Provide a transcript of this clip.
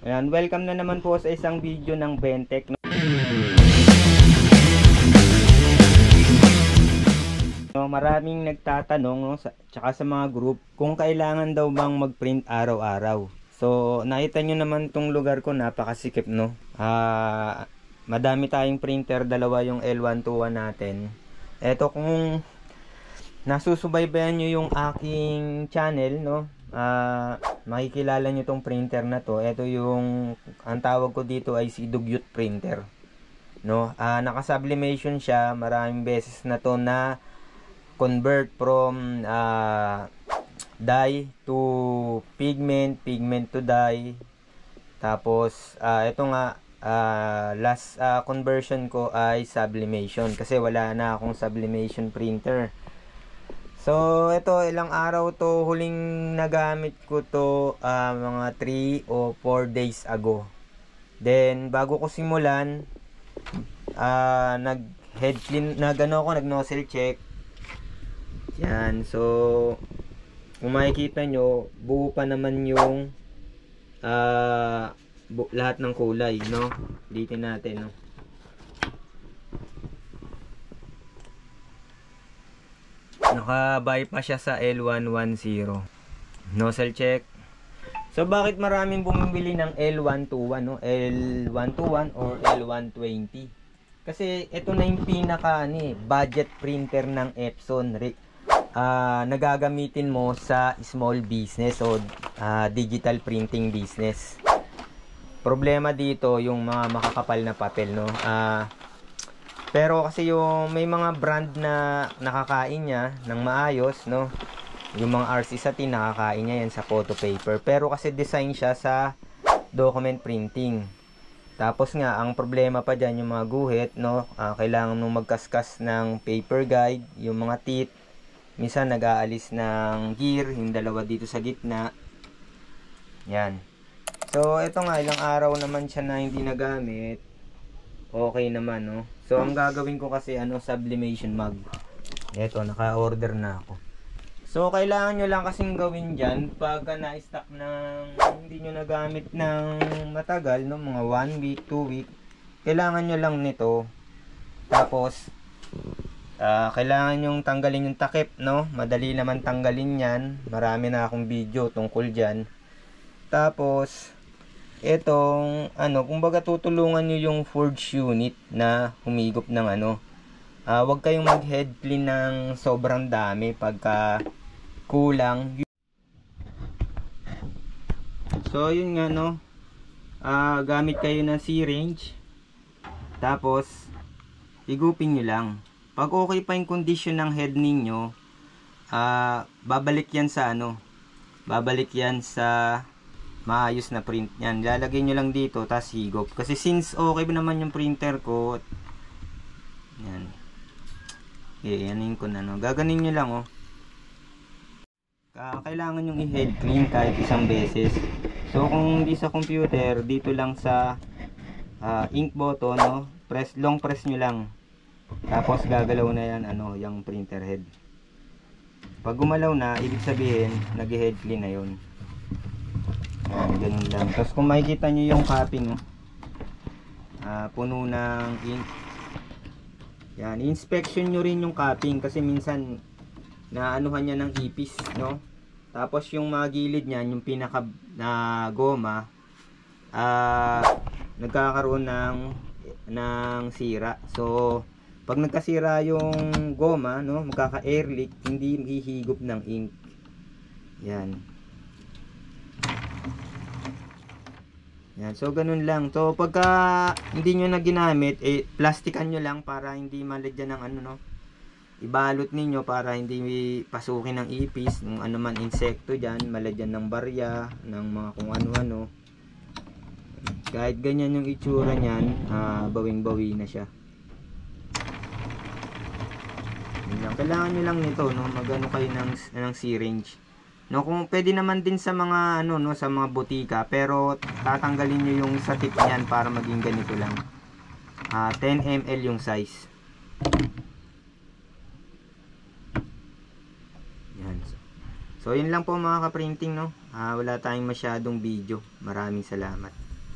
Ayan, welcome na naman po sa isang video ng Bentech. Maraming nagtatanong tsaka sa mga group kung kailangan daw bang mag-print araw-araw. So, nakita nyo naman tong lugar ko, napakasikip, no? Madami tayong printer, dalawa yung L121 natin. Eto, kung nasusubaybayan nyo yung aking channel, no? Makikilala nyo tong printer na to. Ito yung, ang tawag ko dito ay si Dugyot printer, no? Naka-sublimation siya. Maraming beses na to na convert from dye to pigment, pigment to dye. Tapos ito nga, last conversion ko ay sublimation kasi wala na akong sublimation printer. So ito, ilang araw to, huling nagamit ko to mga 3 o 4 days ago. Then bago ko simulan, nag head clean, nag nozzle check. Yan, so kung makikita nyo, buo pa naman yung lahat ng kulay, no? Ulitin natin, no? Naka-bypass siya sa L110. Nozzle check. So bakit maraming bumibili ng L121, no? L121 or L120? Kasi ito na yung pinaka budget printer ng Epson. Nagagamitin mo sa small business o digital printing business. Problema dito yung mga makakapal na papel, no? Pero kasi yung may mga brand na nakakain niya ng maayos, no? Yung mga RC Satin, nakakain niya yan sa photo paper. Pero kasi design siya sa document printing. Tapos nga, ang problema pa dyan yung mga guhit, no? Kailangan mong magkaskas ng paper guide, yung mga teeth. Minsan nag-aalis ng gear, yung dalawa dito sa gitna. Yan. So, ito nga, ilang araw naman siya na hindi nagamit. Okay naman, no? So, ang gagawin ko kasi, sublimation mug. Ito, naka-order na ako. So, kailangan nyo lang kasing gawin dyan pagka na-stock ng hindi nyo nagamit ng matagal, no? Mga 1 week, 2 week. Kailangan nyo lang nito. Tapos, kailangan yung tanggalin yung takip, no? Madali naman tanggalin yan. Marami na akong video tungkol dyan. Tapos etong kumbaga tutulungan nyo yung forge unit na humigop ng huwag kayong mag head clean ng sobrang dami pagka kulang. So yun nga, no? Gamit kayo ng syringe. Tapos higupin nyo lang. Pag okay pa yung condition ng head ninyo, babalik yan sa babalik yan sa maayos na print yan. Lalagay nyo lang dito, tas higop. Kasi since okay naman yung printer ko, yan. Yanin ko na, no? Gaganin nyo lang, kailangan yung i-head clean kahit isang beses. So kung hindi sa computer, dito lang sa ink button, no? Long press nyo lang. Tapos gagalaw na yan yung printer head. Pag gumalaw na, ibig sabihin nag-head clean na yun. Ganun lang. Tapos kung makikita nyo yung capping, puno ng ink. Yan, inspection nyo rin yung capping kasi minsan naanuhan niya ng ipis, no? Tapos yung mga gilid niyan, yung pinaka na goma, nagkakaroon ng sira. So pag nagkasira yung goma, no, magkaka-air leak, hindi hihigop ng ink. Yan. Yan, so ganun lang. So pagka hindi nyo na ginamit, plastikan nyo lang para hindi malagyan ng ibalot ninyo para hindi pasukin ng ipis, ng man insekto dyan, malagyan ng barya, ng mga kung ano-ano. Kahit ganyan yung itsura nyan, bawing-bawi na siya. Kailangan nyo lang nito, no? Magano kayo ng syringe. No, kung pwede naman din sa mga sa mga butika, pero tatanggalin nyo yung sa tip niyan para maging ganito lang. 10 ml yung size. Yan. So yun lang po mga ka-printing, no. Wala tayong masyadong video. Maraming salamat.